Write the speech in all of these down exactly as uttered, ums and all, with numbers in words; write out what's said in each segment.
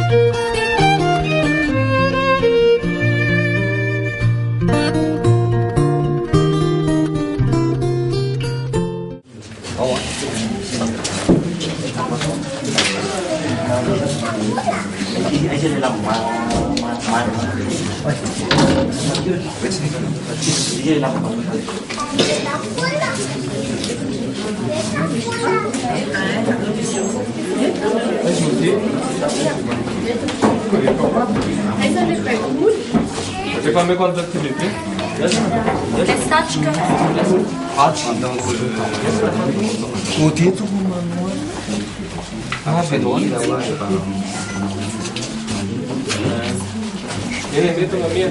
Você come quanto atividade? Estática. O dito Ah, pedone. Ele mete uma minha.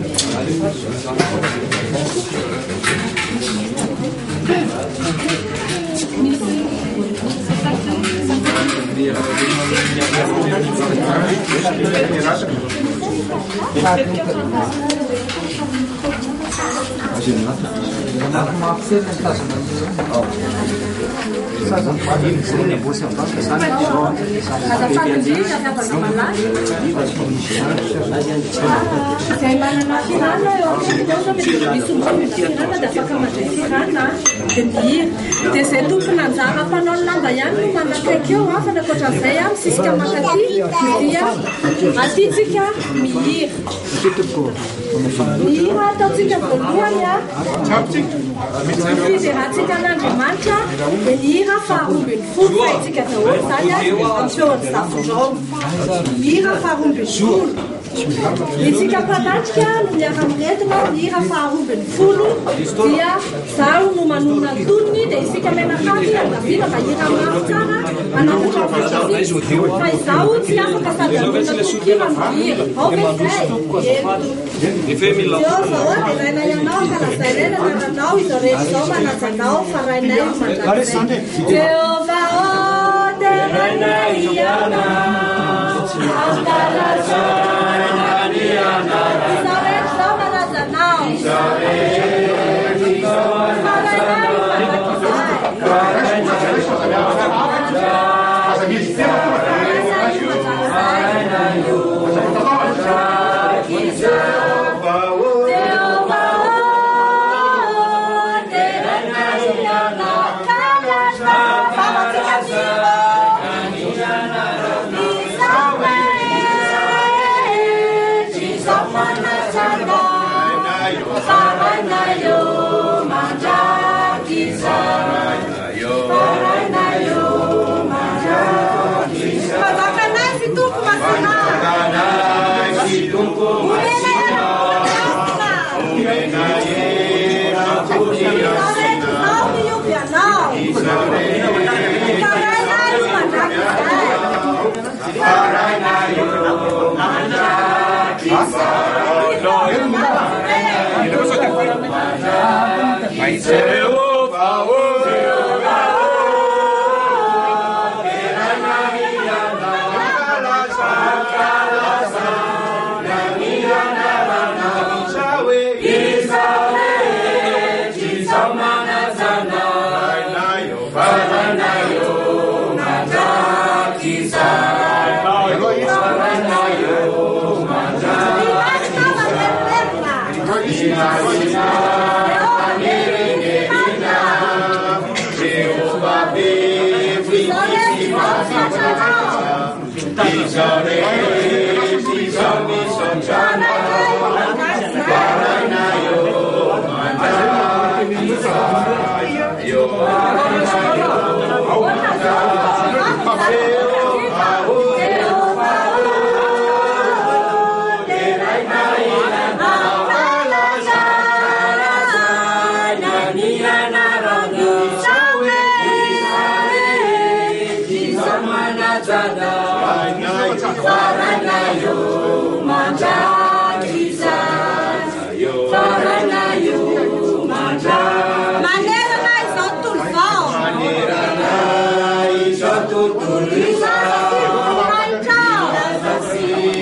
Desde tu penanzara panon lamba yang mana kekyo apa nak kau saya sisika makati dia ati sika mir mir atau sika keluar ya ini sehat sika nanti manca mir farum bin full sika tahu saya amshon staff job mir farum bin full Jessica Panatkan, yang hamretna, dia faru ben fulu, dia tahu numanuna tunni, Jessica menakati, ada bila kaya ramasana, anak kita faz tahu siapa kasada nuna tukiran dia, oke saya, Di family yo soal ada yang nau kana saya ada nau itu resto mana saya nau farai nau mana, Jehovah oh terana iana, antara saya Isabel sama nasa now. Isabel,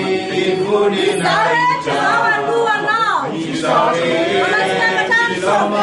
Isabel,